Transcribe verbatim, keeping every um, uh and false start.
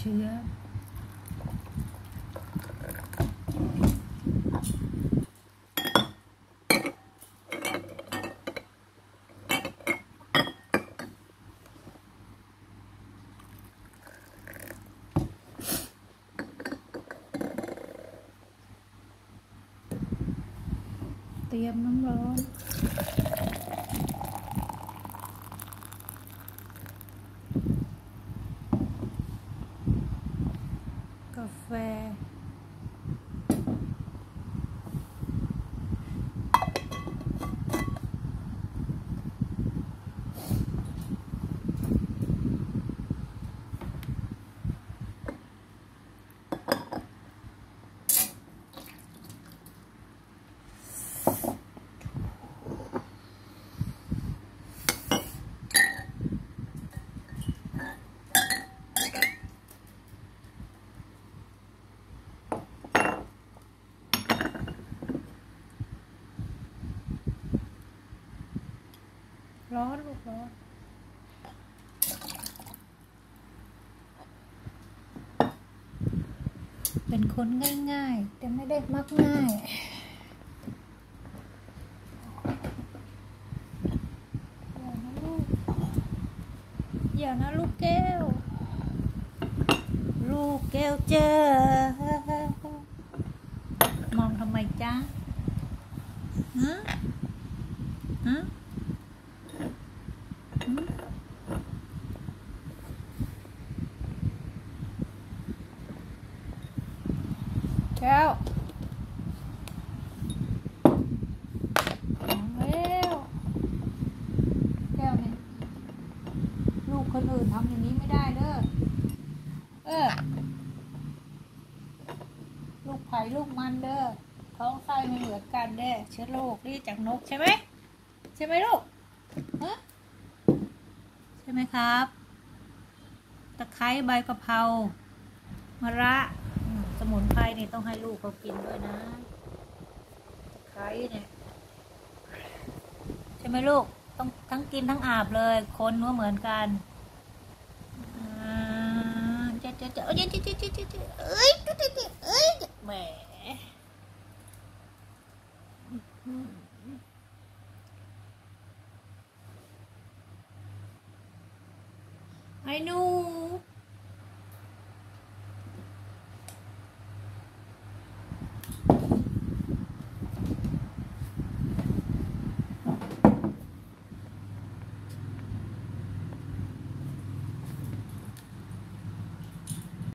ชื้อเตรียมน้ำร้อนกาแฟร้อนลูกร้อนเป็นคนง่ายๆแต่ไม่ได้มักง่ายอย่านะลูกแก้วลูกแก้วเจอมองทำไมจ๊ะฮะฮะแก้วเร็วแก้วเนี่ยลูกคนอื่นทำอย่างนี้ไม่ได้เด้อเออลูกไผ่ลูกมันเด้อท้องไส้ไม่เหมือนกันเด้อเชื้อโรคนี่จากนกใช่ไหมใช่ไหมลูกฮะใช่ไหมครับตะไคร้ใบกะเพรามะระสมุนไพรนี่ต้องให้ลูกเขากินด้วยนะตะไคร้เนี่ยใช่ไหมลูกต้องทั้งกินทั้งอาบเลยคนก็เหมือนกันเจ๊เจ๊เจ๊เอ้ยเจ๊เจ๊เจ๊เจ๊เอ้ยเจ๊เจ๊เอ้ยแหมไอ้หนู